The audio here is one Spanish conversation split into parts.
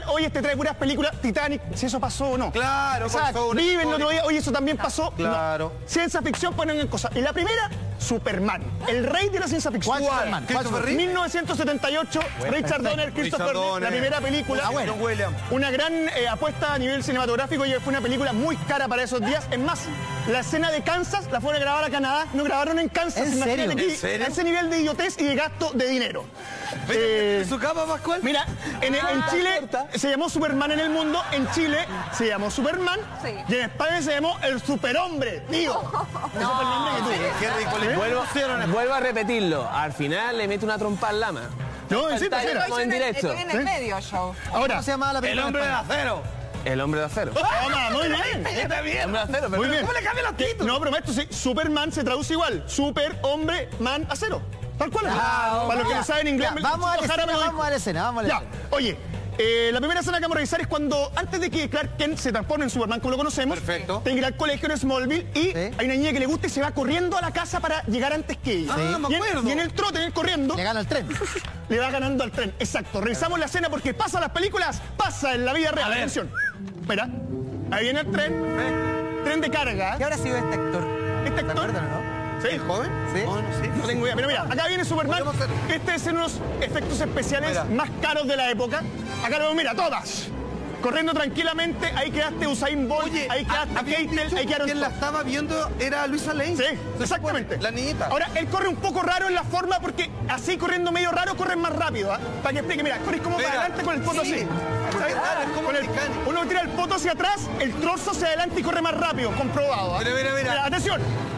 pensar, oye, este trae puras películas, Titanic, si eso pasó o no. Claro, pasó una Viven el otro historia. día, oye, eso también pasó. Claro. No. Ciencia ficción ponen en cosas. Y la primera, Superman, el rey de la ciencia ficción. ¿Cuál Superman? ¿Cuál Christopher Superman? Reeve. 1978, Richard Donner, Christopher Reeve, Donner. la primera película. John Williams. Una gran apuesta a nivel cinematográfico y fue una película muy cara para esos días. Es más, la escena de Kansas la fueron a grabar a Canadá, no grabaron en Kansas. ¿En Imagínate serio? aquí, ¿En serio? a ese nivel de idiotez y de gasto de dinero. ¿Viste su capa, Pascual? Mira, en Chile se llamó Superman en el mundo, en Chile se llamó Superman Sí. y en España se llamó el Superhombre, tío. Ese fue el nombre que tuvo. Qué ridículo. Vuelvo a repetirlo. Al final le mete una trompa al lama. No, en serio, Pantalla, era. en directo. Estoy en el medio, yo. Ahora, ¿Cómo se llamaba la El película? hombre de acero. El hombre de acero. toma, muy bien. Está bien. Hombre de acero, Muy pero bien. ¿Cómo le cambian los títulos? No, pero maestro, sí, Superman se traduce igual. Super, hombre, man, acero. Tal cual. Para los que no saben inglés. Ya, vamos a la escena, vamos a la escena, vamos a la Ya, escena. oye, la primera escena que vamos a revisar es cuando, antes de que Clark Kent se transforme en Superman, como lo conocemos, Perfecto. tiene que ir al colegio en Smallville y Sí. hay una niña que le gusta y se va corriendo a la casa para llegar antes que ella. Ah, me Y en- acuerdo. Y en el trote, en el corriendo, Le gana el tren. le va ganando al tren. Exacto. Revisamos la escena porque pasa en las películas, pasa en la vida real. Atención. Mira, ahí viene el tren. Tren de carga. ¿Qué habrá sido este actor? Este ¿Te actor. acuerdas, no? ¿Sí? ¿Joven? Sí. Bueno, sí. No tengo idea. Pero mira, acá viene Superman. Podemos hacer- Este es unos efectos especiales Mira. más caros de la época. Acá lo vemos, mira, todas. Corriendo tranquilamente, ahí quedaste Usain Bolt, Oye, ahí quedaste habían Keitel, dicho ahí quedaron quien la todos. estaba viendo era Luisa Lane. Sí, exactamente. La niñita. Ahora, él corre un poco raro en la forma porque así corriendo medio raro corres más rápido. ¿Ah? Para que explique, mira, corres como Mira. para adelante con el poto Sí, así. porque ¿Sabes? claro, es como Con el- mecánico. uno tira el poto hacia atrás, el torso hacia adelante y corre más rápido, comprobado. ¿ah? Mira. Atención.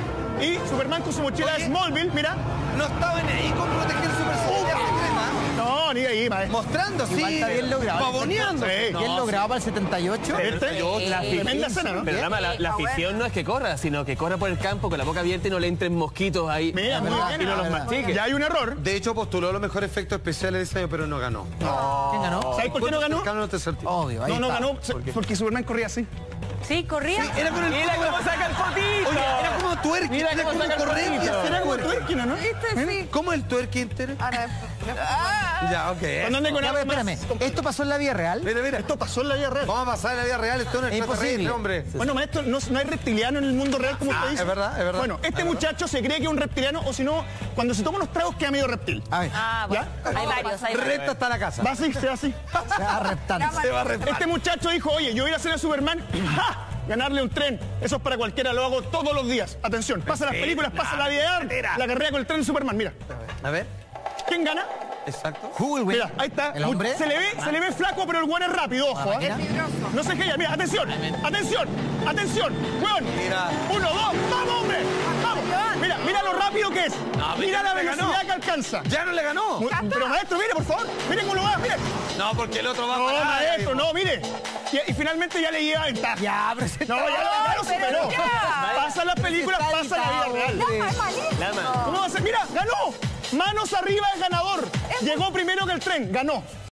Y Superman con su mochila de Oye. Smallville, mira. No estaba ni ahí con proteger su personalidad extrema. No, ni ahí, maestro. Mostrando Igual así. está bien logrado. Pavoneando. Sí. ¿Quién lograba para el 78? Tremenda escena, ¿no? Pero Rama, la afición no es que corra, sino que corra por el campo con la boca abierta y no le entren mosquitos ahí. Mira, muy verdad, bien. y no los verdad. mastique. Ya hay un error. De hecho, postuló los mejores efectos especiales de ese año, pero no ganó. ¿Quién ganó? ¿Sabes por qué no ganó? Ganó el tercer tipo. Obvio, ahí No, no está. ganó porque Superman corría así. Sí, corría. Era con el Mira cómo saca el potito. Oye, era como twerking. Mira Era cómo como saca el correr. potito. Era como twerking, ¿no? ¿Viste? Sí. ¿Cómo el twerking? Tere? Ahora, Ya, ok. Cuando ande con Ya, armas- espérame, ¿esto pasó en la vida real? Mira. Esto pasó en la vida real. Vamos a pasar a la vida real. Esto no es Es imposible. extraterrestre, hombre. Bueno, maestro, no hay reptiliano en el mundo real como usted dice. es verdad, es verdad. Bueno, este muchacho se cree que es un reptiliano o si no, cuando se toma unos tragos queda medio reptil. A ver, Ah, bueno. ¿Ya? Hay varios, hay varios. Recta hasta la casa. Va así, se va así. se va reptando. Se va a reptar. Este muchacho dijo, oye, yo voy a ir a hacer a Superman. ¡Ja! Ganarle un tren. Eso es para cualquiera, lo hago todos los días. Atención, pasa las películas, pasa la vida real. La carrera con el tren de Superman, mira. A ver. ¿Quién gana? Exacto. Who will win? Mira, ahí está. ¿El hombre? Se le ve flaco, pero el guano es rápido, ojo. ¿eh? máquina? No se calla, mira, atención, atención, weón. Mira. 1, 2, vamos, hombre, vamos. Mira lo rápido que es. Mira la velocidad que alcanza. Ya no le ganó. Pero maestro, mire, por favor, mire cómo lo va, mire. No, porque el otro va No, a parar. maestro, no, mire. Y finalmente ya le lleva ventaja. Ya, pero No, ya lo pero superó. ya. Pasa las películas, Está pasa la vida real. No, es malísimo. Lama. ¿Cómo va a ser? Mira, ganó. Manos arriba es ganador. Llegó primero que el tren, ganó.